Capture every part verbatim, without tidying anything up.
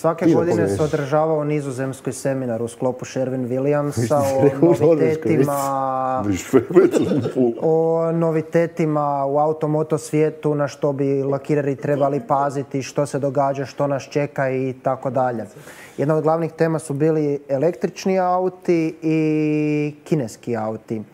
Svake godine se održavao u Nizozemskoj seminar u sklopu Sherwin-Williamsa o novitetima, o novitetima u automoto svijetu, na što bi lakireri trebali paziti, što se događa, što nas čeka i tako dalje. Jedna od glavnih tema su bili električni auti i kineski auti.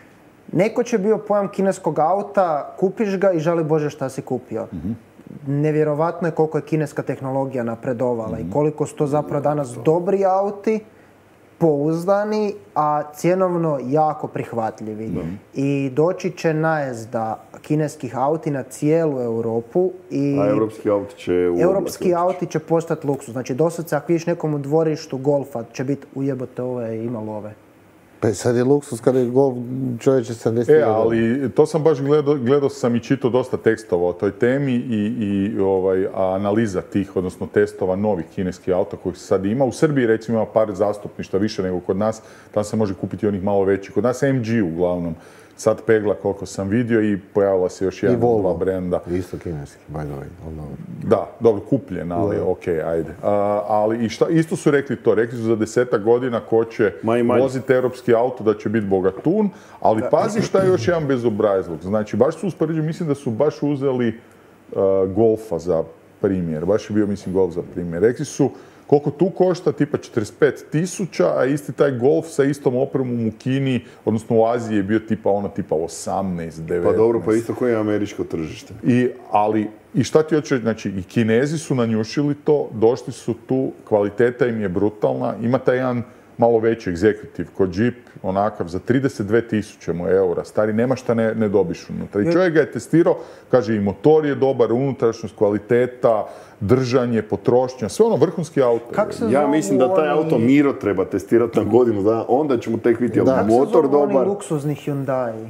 Nekoć je bio pojam kineskog auta, kupiš ga i žali Bože šta si kupio. Mm-hmm. Nevjerovatno je koliko je kineska tehnologija napredovala mm-hmm. i koliko su to zapravo danas dobri auti, pouzdani, a cjenovno jako prihvatljivi. Mm-hmm. I doći će najezda kineskih auti na cijelu Europu. I a europski auti će u Europski auti će postati luksuz. Znači, dosad se ako vidiš nekom u dvorištu Golfa, će biti ujebote ove, imalo ove. Pa sad je luksus kada je Golf čovječe sedamdeset. E, ali to sam baš gledao, gledao sam i čitao dosta tekstova o toj temi i, i ovaj, analiza tih, odnosno testova novih kineskih auta kojih se sad ima. U Srbiji recimo ima par zastupništva više nego kod nas, tam se može kupiti onih malo većih. Kod nas M G uglavnom. Sad pegla koliko sam vidio i pojavila se još jedan dva brenda. I isto kineski, by the way. Da, dobro, kupljen, ali yeah. ok, ajde. Uh, ali i šta, isto su rekli to, rekli su za desetak godina ko će voziti europski auto da će biti bogatun, ali da. Pazi šta je još jedan bezobrazluk. Znači, baš su uspoređeni, mislim da su baš uzeli uh, Golfa za primjer, baš je bio, mislim, Golf za primjer. Rekli su koliko tu košta, tipa četrdeset pet tisuća, a isti taj Golf sa istom opremom u Kini, odnosno u Aziji je bio tipa ono tipa osamnaest, devetnaest. Pa dobro, pa isto koje je američko tržište. I, ali, i šta ti hoćeš, znači i Kinezi su nanjušili to, došli su tu, kvaliteta im je brutalna, ima taj jedan malo veći egzekutiv kod Jeep, onakav, za trideset dvije tisuće mu eura. Stari, nema šta ne, ne dobiš unutra. I čovjek ga je testirao, kaže i motor je dobar, unutrašnjost, kvaliteta, držanje, potrošnja, sve ono vrhunski auto. Ja mislim da taj auto Miro treba testirati na godinu dana, onda ćemo tek vidjeti da. Motor dobar. Kako se oni luksuzni Hyundai?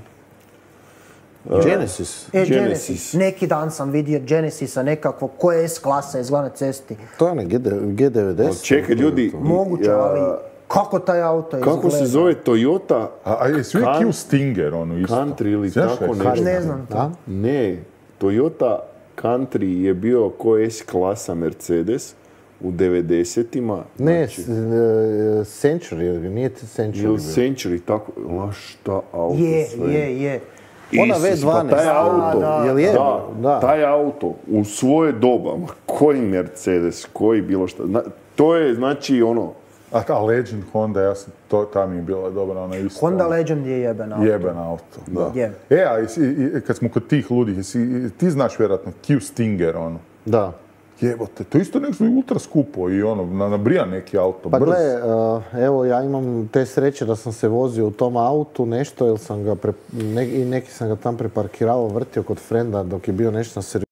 Uh, Genesis. E, Genesis. Genesis. Neki dan sam vidio Genesisa nekakvo, koje je S-klasa izgleda na cesti. To je ne G devedeset. Čekaj, ljudi. Moguće, ali kako taj auto izgleda? Kako se zove Toyota? A, a je svi Q Stinger, ono isto. Country ili tako nešto. Ne znam to. Ne, Toyota Country je bio ko S-klasa Mercedes u devedesetima. Ne, znači, Century, nije Century. Ili Century, tako, la šta auto je, sve. Je, je, Ona V dvanaest. Pa taj auto, da, jel je? Da, da, taj auto u svoje doba, ma koji Mercedes, koji bilo šta, to je znači ono... A ta Legend Honda, ja sam, to, ta mi je bila dobra, ona isto. Honda Legend je jeben auto. Jeben auto, da. Je. E, a i, i, kad smo kod tih ludih, jesi, ti znaš vjerojatno Q Stinger, ono. Da. Jebote, to isto nek su ultra skupo i ono, na, nabrija neki auto, pa brz. Pa gle, uh, evo ja imam te sreće da sam se vozio u tom autu nešto, jer sam ga, pre, ne, i neki sam ga tam preparkirao, vrtio kod frenda dok je bio nešto na servisu.